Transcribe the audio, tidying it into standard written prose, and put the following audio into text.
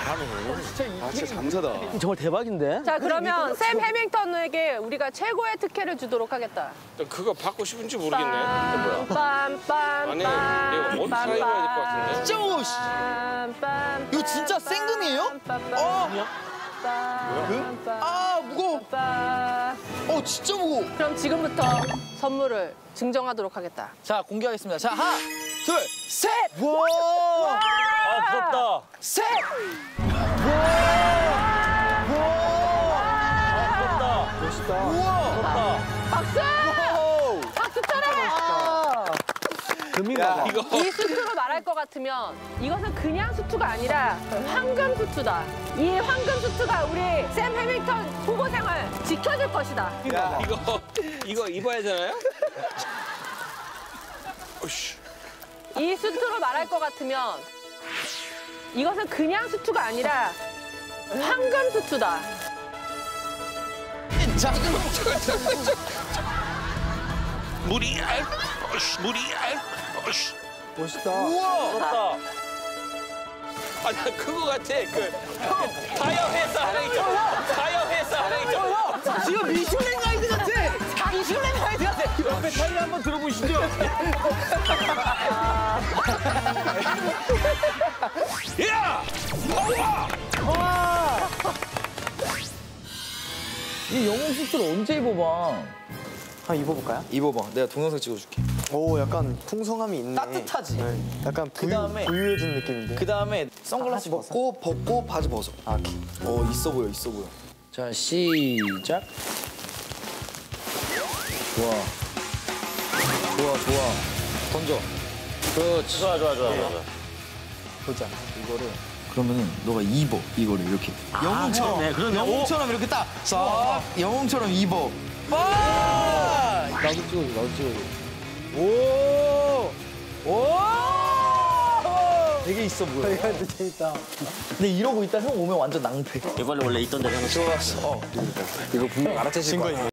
아, 진짜 장사다. 정말 대박인데? 자, 그러면 샘 해밍턴에게 우리가 최고의 특혜를 주도록 하겠다. 그거 받고 싶은지 모르겠네. 뭐야? 빰빰빰. 아니, 내가 못 사입어야 될 것 같은데. 진짜 오, 씨. 이거 진짜 생금이에요? 아, 무거워. 진짜 무거워. 그럼 지금부터 선물을 증정하도록 하겠다. 자, 공개하겠습니다. 자, 하나, 둘, 셋! 와! 아, 부럽다. 셋! 부럽다. 멋있다. 우와! 박수! 박수 쳐라! 야, 이거 이 수트로 말할 것 같으면 이것은 그냥 수트가 아니라 황금 수트다. 이 황금 수트가 우리 샘 해밍턴 후보 생활 지켜줄 것이다. 야, 이거 입어야 되나요? 어이씨. 이 수트로 말할 것 같으면 이것은 그냥 수트가 아니라 황금 수트다. 자, 물이 물이 멋있다. 우와! 부럽다. 아, 나 그거 같아. 타이어 회사 하나 있잖아. 타이어 회사 하나 있잖아. 지금 미슐랭 가이드 같아! 미슐랭 가이드 같아! 옆에 타이어 한번 들어보시죠. 야! 이 영웅 수트를 언제 입어봐? 한번 입어볼까요? 입어봐. 내가 동영상 찍어줄게. 오, 약간 풍성함이 있네. 따뜻하지? 네. 약간 부유해진 느낌인데. 그 다음에 선글라스 벗고 바지 벗어. 아, 오케이. 있어 보여, 있어 보여. 자, 시작. 좋아. 좋아. 던져. 그렇지. 좋아. 보자. 이거를 그러면은 너가 입어 이거를 이렇게 영웅처럼 그러네. 영웅처럼 이렇게 딱 싹 영웅처럼 입어. 나도 찍어줘, 나도 찍어줘. 오 되게 있어 보여. 이거 재밌다. 근데 이러고 있다 형 오면 완전 낭패. 이번에 원래 있던 데로 하나 좋았어. 이거 분명 알아채실 거야.